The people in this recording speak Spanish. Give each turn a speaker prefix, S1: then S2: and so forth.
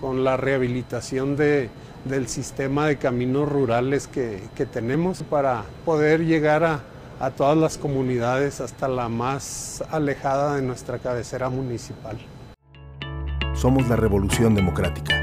S1: con la rehabilitación del sistema de caminos rurales que tenemos para poder llegar a todas las comunidades, hasta la más alejada de nuestra cabecera municipal.
S2: Somos la Revolución Democrática.